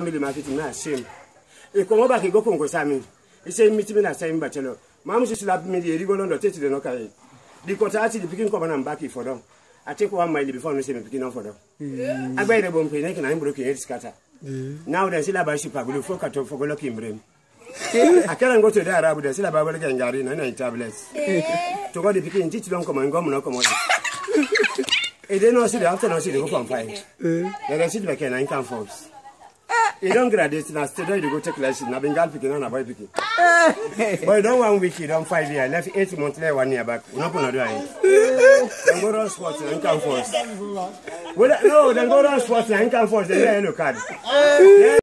family market na shame. E come back go kongo sami. He say meet me na say bachelor. Mama she slap me the go London take the no carry. The contract the pikin come and back for them. I take 1 mile before me say me pikin on for them. I buy the bomb pay na can broken head scatter. Now they still about ship go for cut for go lock in brain. I can't go to the Arab they still about getting gari na tablets. To go the pikin teach them come and go no come on. E dey no see the after no see the go from fight. They sit like 9 can force. You don't graduate now, stay there, you go take lessons. Now, Bengal picking on a boy picking. But you don't 1 week, you don't 5 years. Left 8 months later, 1 year back. We're not going to do it. Then go run sports and come force. No, then go run sports and come force. Then you look at it.